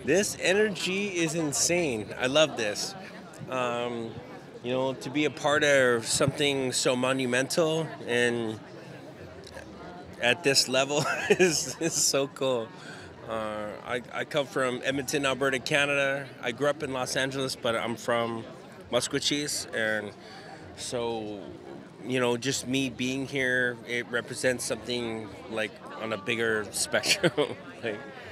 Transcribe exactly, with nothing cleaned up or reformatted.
This energy is insane. I love this. Um, you know, to be a part of something so monumental and at this level is, is so cool. Uh, I, I come from Edmonton, Alberta, Canada. I grew up in Los Angeles, but I'm from Musquecheese, and so you know, just me being here, it represents something like on a bigger spectrum. like,